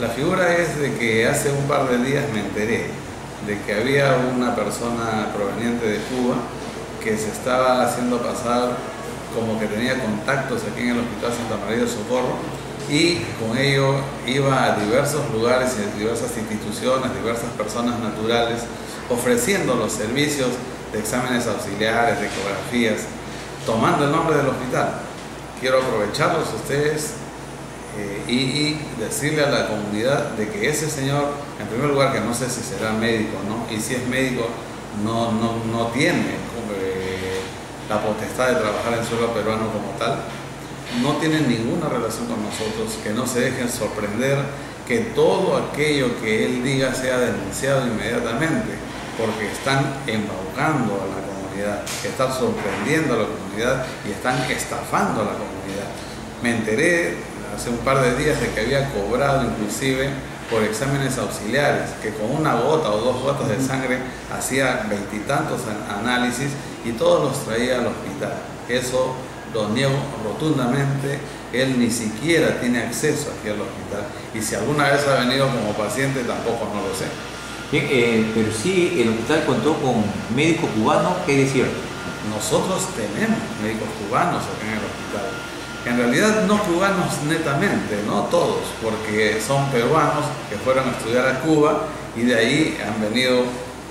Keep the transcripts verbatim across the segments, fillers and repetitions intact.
La figura es de que hace un par de días me enteré de que había una persona proveniente de Cuba que se estaba haciendo pasar como que tenía contactos aquí en el Hospital Santa María de Socorro, y con ello iba a diversos lugares y a diversas instituciones, diversas personas naturales, ofreciendo los servicios de exámenes auxiliares, de ecografías, tomando el nombre del hospital. Quiero aprovecharlos a ustedes eh, y, y decirle a la comunidad de que ese señor, en primer lugar, que no sé si será médico, ¿no? Y si es médico, no, no, no tiene eh, la potestad de trabajar en suelo peruano como tal, no tiene ninguna relación con nosotros, que no se dejen sorprender, que todo aquello que él diga sea denunciado inmediatamente, porque están embaucando a la comunidad, están sorprendiendo a la comunidad y están estafando a la comunidad. Me enteré hace un par de días de que había cobrado inclusive por exámenes auxiliares, que con una gota o dos gotas de sangre hacía veintitantos análisis y todos los traía al hospital. Eso lo niego rotundamente. Él ni siquiera tiene acceso aquí al hospital, y si alguna vez ha venido como paciente tampoco, no lo sé. Bien, eh, pero sí, el hospital contó con médico cubano, ¿qué es cierto? Nosotros tenemos médicos cubanos aquí en el hospital. En realidad no cubanos netamente, no todos, porque son peruanos que fueron a estudiar a Cuba y de ahí han venido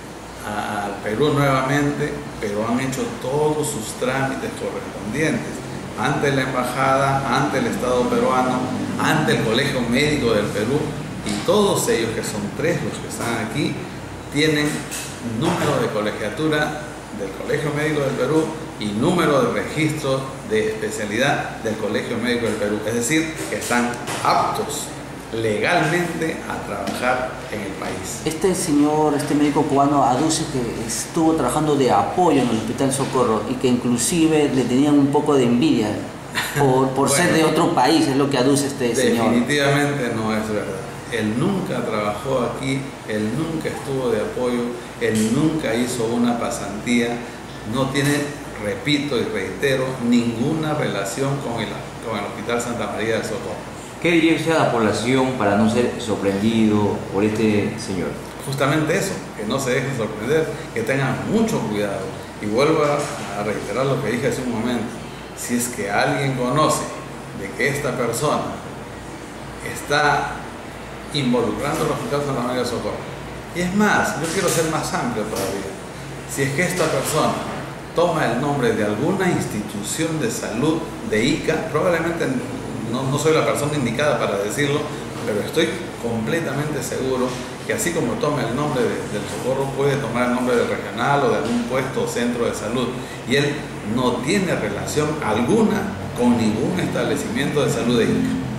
al Perú nuevamente, pero han hecho todos sus trámites correspondientes ante la embajada, ante el Estado peruano, ante el Colegio Médico del Perú, y todos ellos, que son tres los que están aquí, tienen número de colegiatura del Colegio Médico del Perú y número de registro de especialidad del Colegio Médico del Perú, es decir, que están aptos legalmente a trabajar en el país. Este señor, este médico cubano, aduce que estuvo trabajando de apoyo en el Hospital Socorro y que inclusive le tenían un poco de envidia por, por bueno, ser de otro país, es lo que aduce este señor. Definitivamente no es verdad. Él nunca trabajó aquí, él nunca estuvo de apoyo, él nunca hizo una pasantía, no tiene, repito y reitero, ninguna relación con el, con el Hospital Santa María de Socorro. ¿Qué diría usted a la población para no ser sorprendido por este señor? Justamente eso, que no se dejen sorprender, que tengan mucho cuidado. Y vuelvo a reiterar lo que dije hace un momento. Si es que alguien conoce de que esta persona está involucrando al Hospital Santa María de Socorro, y es más, yo quiero ser más amplio todavía, si es que esta persona toma el nombre de alguna institución de salud de I C A, probablemente no, no soy la persona indicada para decirlo, pero estoy completamente seguro que así como toma el nombre de, del Socorro, puede tomar el nombre del regional o de algún puesto o centro de salud, y él no tiene relación alguna con ningún establecimiento de salud de I C A.